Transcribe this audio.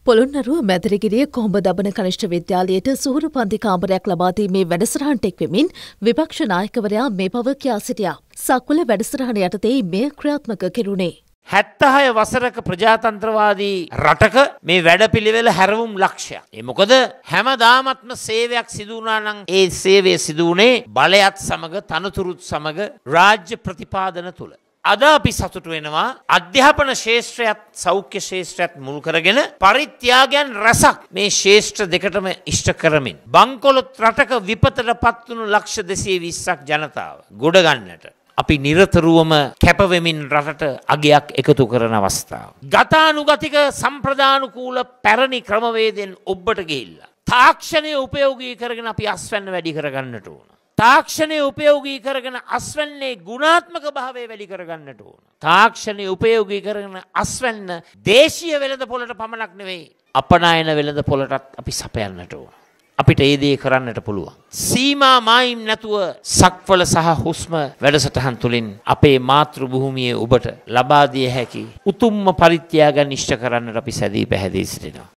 පොළොන්නරුව මැදිරිගිරිය කොහොඹ දබන කනිෂ්ඨ විද්‍යාලයට සුහුරු පන්ති කාමරයක් ලබා දීමේ වැඩසටහනට එක්වෙමින් විපක්ෂ නායකවරයා මේ බව කියා සිටියා. සක්වල වැඩසටහන යටතේ මෙය ක්‍රියාත්මක කෙරුණේ. 76 වසරක ප්‍රජාතන්ත්‍රවාදී රටක මේ වැඩපිළිවෙල හැරවුම් ලක්ෂයක්. ඒ මොකද හැමදාමත්ම සේවයක් සිදු වුණා නම් ඒ සේවය සිදු වුණේ බලයත් සමග තනතුරුත් සමග රාජ්‍ය ප්‍රතිපාදන තුල. අද අපි සතුටු වෙනවා අධ්‍යාපන ශාස්ත්‍රයත් සෞඛ්‍ය ශාස්ත්‍රයත් මුල් කරගෙන පරිත්‍යාගයන් රසක් මේ ශාස්ත්‍ර දෙකටම ඉෂ්ට කරමින් බංකොලොත් රටක විපතටපත් වුණු ලක්ෂ 220ක් ජනතාව ගොඩ ගන්නට අපි නිරතුරුවම කැපවෙමින් රටට අගයක් එකතු කරන අවස්ථාව. ගතානුගතික සම්ප්‍රදානුකූල පැරණි ක්‍රමවේදයෙන් ඔබට ගිහිල්ලා තාක්ෂණය උපයෝගී කරගෙන අපි අස්වැන්න වැඩි කරගන්නට ඕන. තාක්ෂණය උපයෝගී කරගෙන අස්වැන්නේ ගුණාත්මක භාවය වැඩි කරගන්නට ඕන. තාක්ෂණය උපයෝගී කරගෙන අස්වැන්න දේශීය වෙළඳපොළට පමණක් නෙවෙයි අපනයන වෙළඳපොළටත් අපි සපයන්නට ඕන. අපිට ඒ දේ කරන්නට පුළුවන්. සීමා මායිම් නැතුව සක්වල සහ හුස්ම වැඩසටහන් තුලින් අපේ මාතෘ භූමියේ ඔබට ලබා දිය හැකි උතුම්ම පරිත්‍යාගයන් ඉෂ්ට කරන්නට අපි සැදී පැහැදී සිටිනවා.